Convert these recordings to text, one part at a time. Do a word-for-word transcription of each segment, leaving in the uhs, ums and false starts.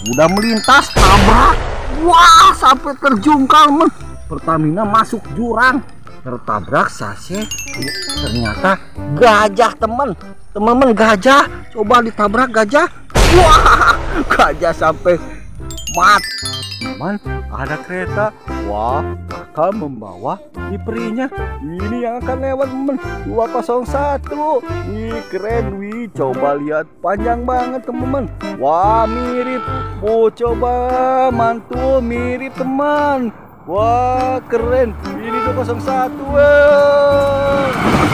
udah melintas, tabrak. Wah, sampai terjungkal men. Pertamina masuk jurang, tertabrak sase. Ternyata gajah temen. Temen-temen gajah, coba ditabrak gajah. Wah, gajah sampai mati. Teman, ada kereta. Wah, kakak membawa hiperinya. Ini yang akan lewat temen, dua nol satu. Wih, keren. Wih, coba lihat, panjang banget teman-teman. Wah, mirip. Oh, coba mantul, mirip teman. Wah, keren. Ini dua nol satu. Wah.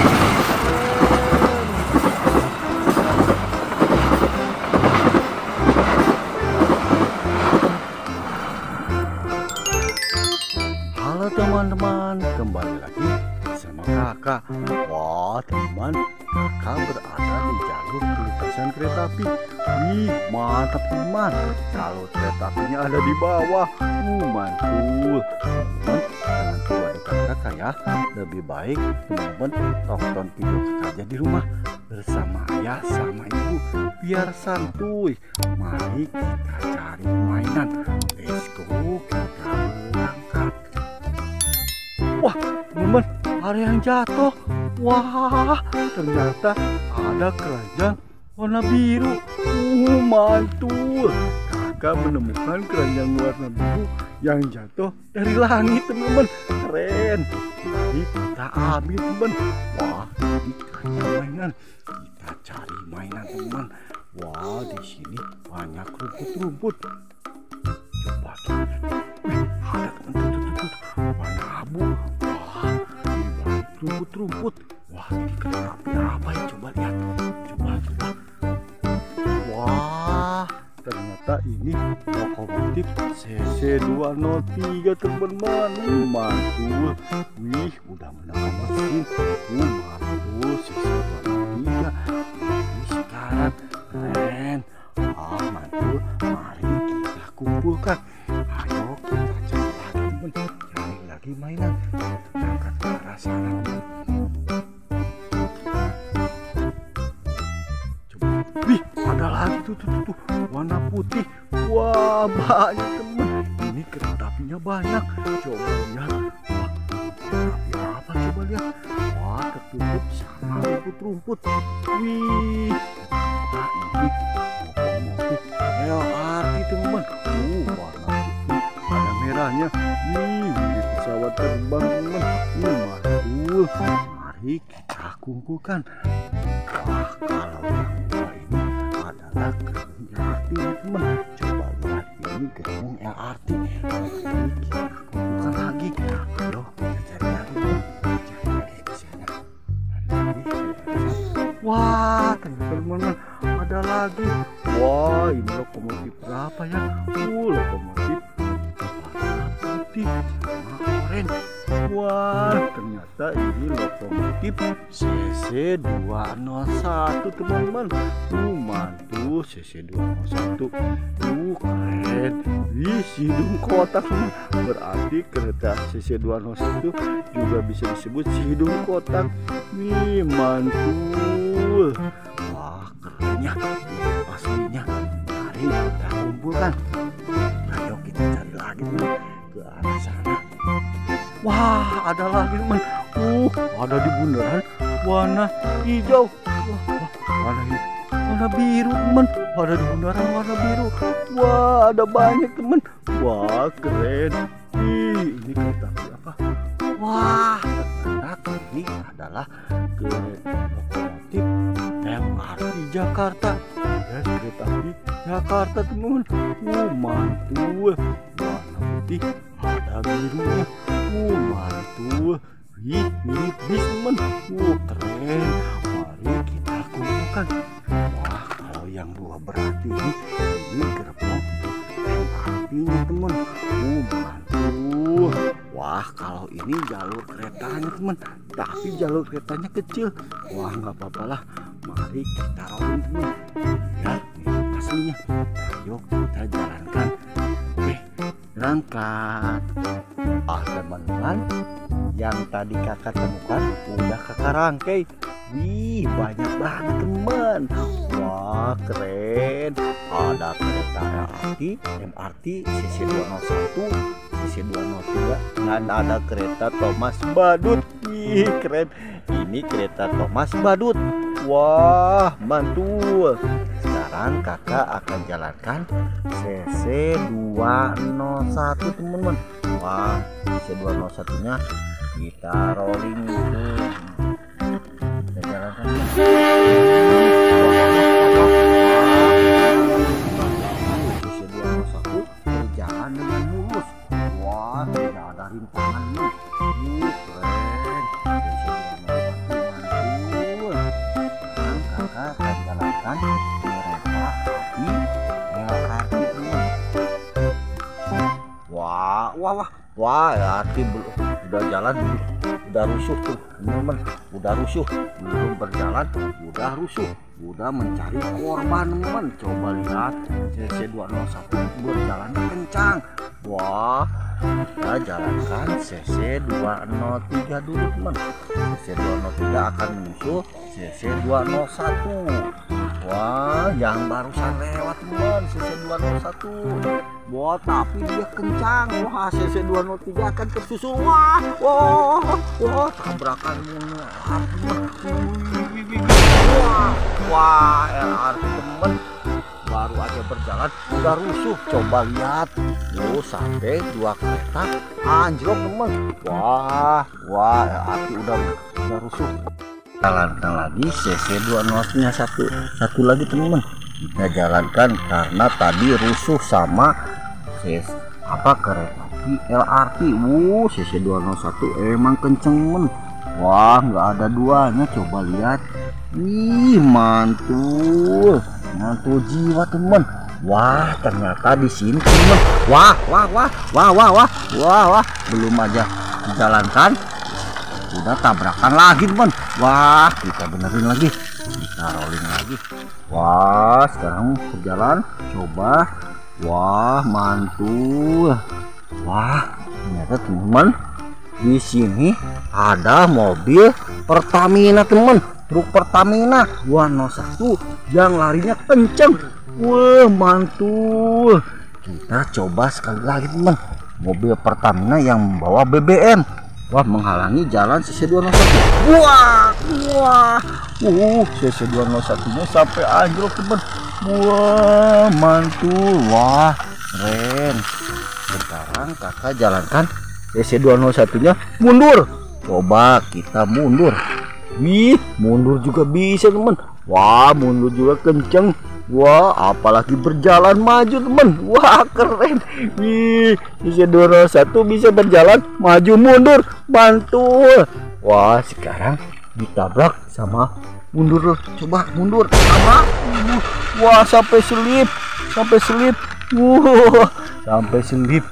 Halo teman-teman, kembali lagi bersama kakak. Wah teman, kakak berada di jalur perlintasan kereta api. Wih, mantap teman. Kalau kereta apinya ada di bawah, uh mantul. Teman-teman, jangan tua dekat kakak ya. Lebih baik teman-teman tonton video kakak aja di rumah bersama ayah sama ibu, biar santuy. Mari kita cari mainan. Let's go, kita berangkat. Wah, teman-teman, ada yang jatuh. Wah, ternyata ada keranjang warna biru. Uh, mantul. Kakak menemukan keranjang warna biru yang jatuh dari langit, teman-teman. Keren. Jadi kita ambil, teman. Wah, ini keranjang mainan. Kita cari mainan, teman. Wah, di sini banyak rumput-rumput. Coba kita lihat. Wih, ada teman-teman. Warna abu. Rumput-rumput. Wah, ini kereta api apa ya? Coba lihat. Coba, coba. Wah, ternyata ini lokomotif C C dua nol tiga teman-teman. Uh, mantul. Wih, udah menekan mesin. Uh, mantul. C C dua nol tiga. Ini sekarang keren. Ah, mantul. Mari kita kumpulkan. Ayo kita cari lagi, teman. Cari lagi mainan. Berangkat ke arah sana. Coba. Wih, ada lagi tuh, tuh, tuh, tuh. Warna putih. Wah, banyak teman. Ini kereta apinya banyak. Coba lihat. Wah, kereta api apa? Coba lihat. Wah, tertutup sama rumput-rumput. Wih, ternyata ini lokomotif L R T teman. Uh, warna putih. Ada merahnya. Wih, mirip pesawat terbang teman. Uh, mantul. Mari kita kumpulkan. Wah, kalau yang dua ini adalah gerbong L R T teman. Coba lihat, ini gerbong L R T. Mari kita kumpulkan lagi. Ayo kita cari lagi, teman. Cari lagi di sana. Cari lagi. Wah, teman-teman, ada lagi. Wah, ini lokomotif berapa ya? Uh, lokomotif warna putih sama oranye. Wah, ternyata ini lokomotif C C dua nol satu teman-teman. Uh, mantul. C C dua nol satu. Uh, keren. Wih, hidung kotak. Berarti kereta C C dua nol satu juga bisa disebut hidung kotak. Wih, mantul. Wah, kerennya. Aslinya. Mari kita kumpulkan. Ayo kita cari lagi, teman, ke arah sana. Wah, ada lagi, teman. Uh, ada di bundaran warna hijau. Wah, wah, warna hijau. Warna biru, teman. Ada di bundaran warna biru. Wah, ada banyak, teman. Wah, keren. Ih, ini kereta api apa? Wah, ternyata ini adalah kereta lokomotif M R T Jakarta. Ya, kereta api Jakarta, teman. Uh, mantul. Warna putih, ada birunya. Uh, mantul. Wih, mirip bis, teman. Uh, keren. Mari kita kumpulkan. Wah, kalau yang dua berarti ini, ini gerbong M R T-nya, teman. Uh, mantul. Wah, kalau ini jalur keretanya, teman. Tapi jalur keretanya kecil. Wah, nggak apa-apa lah. Mari kita rolling, teman. Ya, ini aslinya. Ayo kita jalankan. Oke, berangkat. Ah, teman-teman, yang tadi kakak temukan udah kakak rangkai. Wih, banyak banget teman. Wah, keren. Ada kereta L R T, M R T, C C dua nol satu, C C dua nol tiga, dan ada kereta Thomas Badut. Wih, keren. Ini kereta Thomas Badut. Wah, mantul. Sekarang kakak akan jalankan C C dua nol satu teman-teman. Wah, C C dua nol satu nya kita rolling itu. Kita jalankan. C C dua nol satu berjalan dengan mulus. Wah, tidak ada rintangan nih. Ini keren. C C dua nol satu mantul. Sekarang kakak akan jalankan kereta api L R T teman. Wah, wah, wah, wah, L R T belum udah jalan, udah rusuh tuh teman-teman, udah rusuh, belum berjalan, udah rusuh, udah mencari korban teman. Coba lihat C C dua nol satu berjalan kencang. Wah, kita jalankan C C dua nol tiga dulu teman. C C dua nol tiga akan menyusul C C dua nol satu. Wah, yang barusan lewat teman, C C dua nol satu. Wah, tapi dia kencang. Wah, C C dua nol tiga akan tersusul. Wah, wah, wah, tabrakan. Wah, wah, L R T teman baru aja berjalan udah rusuh. Coba lihat. Oh, sampai dua kereta anjlok teman. Wah, wah, L R T udah udah rusuh. Jalankan lagi C C dua nol satu. Satu lagi teman-teman. Kita jalankan karena tadi rusuh sama C C apa kereta api L R T. Wuh, C C dua nol satu emang kenceng men. Wah, nggak ada duanya. Coba lihat. Ih, mantul, mantul jiwa teman. Wah, ternyata di sini teman. Wah, wah, wah, wah, wah, wah, wah, wah, belum aja dijalankan udah tabrakan lagi teman. Wah, kita benerin lagi, kita rolling lagi. Wah, sekarang berjalan. Coba. Wah, mantul. Wah, ternyata teman di sini ada mobil Pertamina teman, truk Pertamina dua nol satu yang larinya kenceng. Wah, mantul. Kita coba sekali lagi teman, mobil Pertamina yang membawa B B M. Wah, menghalangi jalan C C dua nol satu. Wah, wah, uh, C C dua nol satu nya sampai anjlok teman. Wah, mantul. Wah, keren. Sekarang kakak jalankan C C dua nol satu nya mundur. Coba kita mundur. Wih, mundur juga bisa teman. Wah, mundur juga kenceng. Wah, apalagi berjalan maju teman. Wah, keren. Wih, C C dua nol satu bisa berjalan maju mundur, mantul. Wah, sekarang ditabrak sama mundur. Coba mundur, tabrak. Wah, sampai selip, sampai selip. Wah, sampai selip.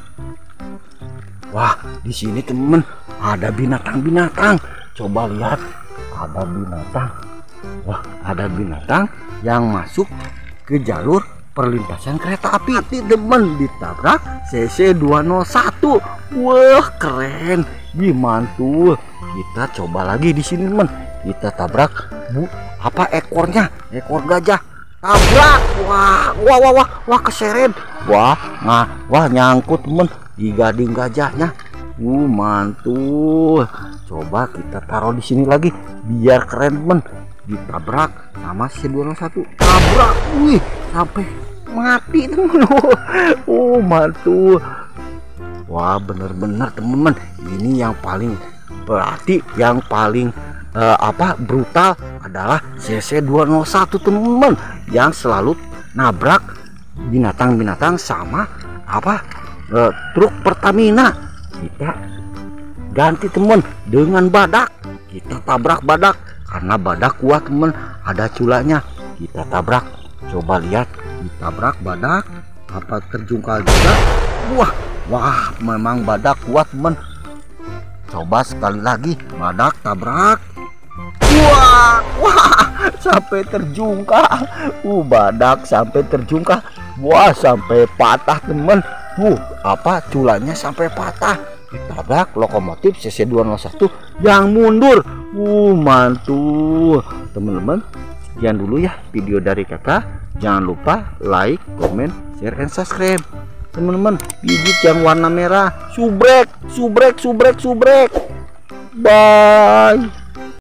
Wah, di sini temen ada binatang-binatang. Coba lihat, ada binatang. Wah, ada binatang yang masuk ke jalur perlintasan kereta api. Hati temen, ditabrak C C dua nol satu. Wah, keren. Ih, mantul. Kita coba lagi di sini temen. Kita tabrak bu apa ekornya, ekor gajah. Tabrak. Wah, wah, wah, wah, wah, keseret. Wah, nah, wah, nyangkut temen di gading gajahnya. Uh, mantul. Coba kita taruh di sini lagi biar keren temen. Ditabrak sama C dua nol satu. Tabrak. Wih, sampai mati temen. Oh, mantul. Wah, bener-bener temen-temen. Ini yang paling berarti yang paling uh, apa brutal adalah C C dua nol satu temen-temen, yang selalu nabrak binatang-binatang sama apa uh, truk Pertamina. Kita ganti temen dengan badak. Kita tabrak badak karena badak kuat temen, ada culanya. Kita tabrak. Coba lihat, ditabrak badak apa terjungkal juga. Wah, wah, memang badak kuat temen. Coba sekali lagi, badak tabrak. Wah, wah, sampai terjungkal. Uh, badak sampai terjungkal. Wah, sampai patah temen. Uh, apa culanya sampai patah. Ditabrak lokomotif C C dua nol satu yang mundur. Uh, mantul. Teman-teman, sekian dulu ya video dari kakak. Jangan lupa like, comment, share, and subscribe. Teman-teman, bibit yang warna merah. Subrek, subrek, subrek, subrek. Bye.